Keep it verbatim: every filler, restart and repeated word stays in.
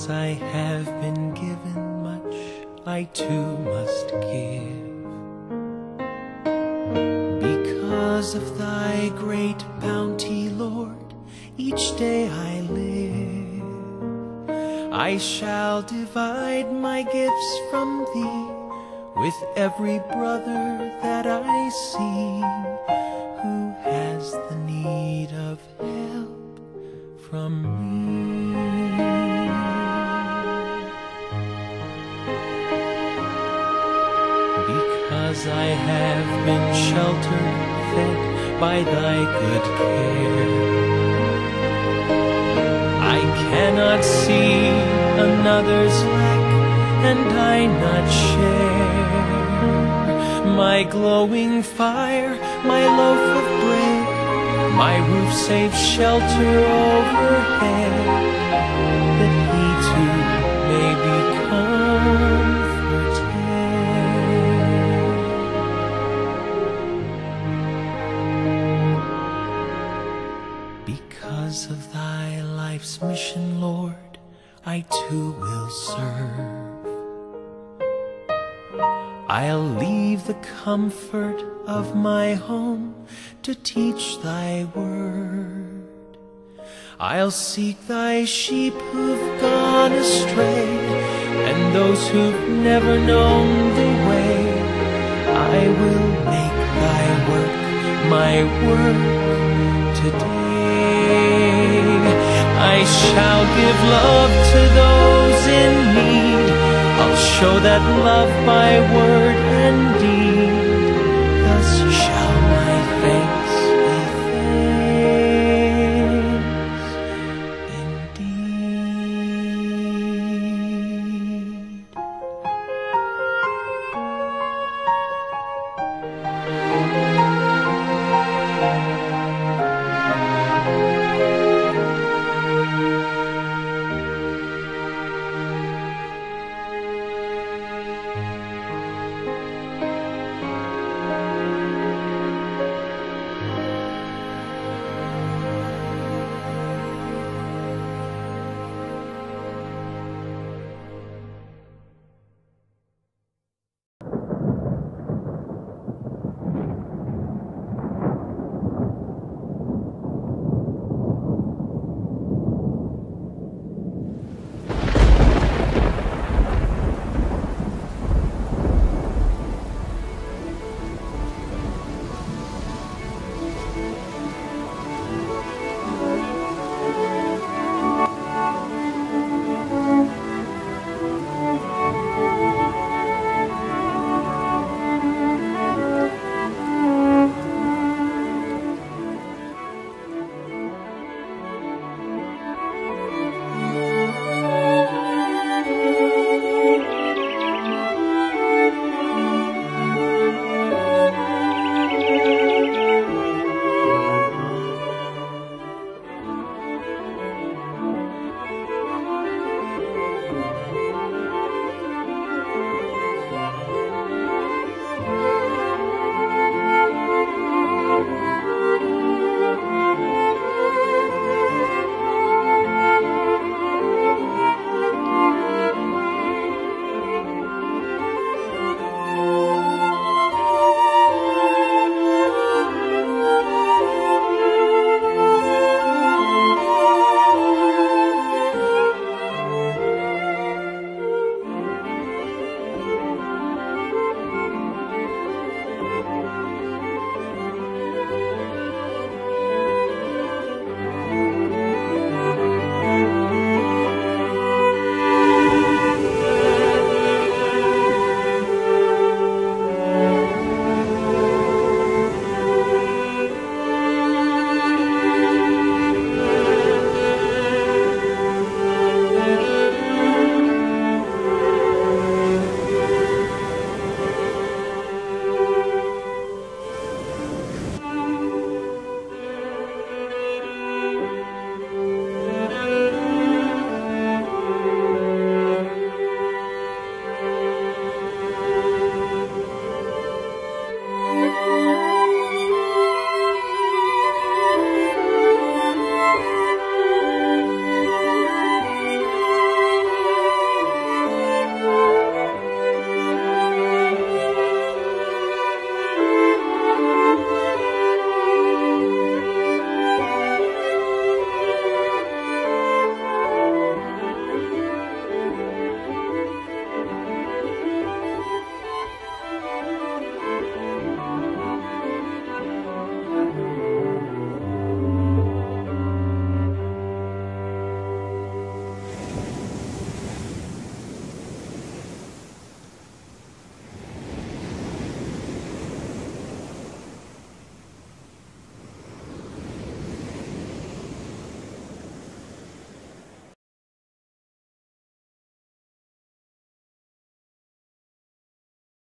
Because I have been given much, I too must give. Because of thy great bounty, Lord, each day I live. I shall divide my gifts from thee with every brother that I see who has the need of help from me. Because I have been sheltered, fed by thy good care, I cannot see another's lack and I not share. My glowing fire, my loaf of bread, my roof safe shelter overhead, that he too may be comforted. Because of thy life's mission, Lord, I too will serve. I'll leave the comfort of my home to teach thy word. I'll seek thy sheep who've gone astray, and those who've never known the way. I will make thy work my work today. I shall give love to those in need. I'll show that love by word and deed.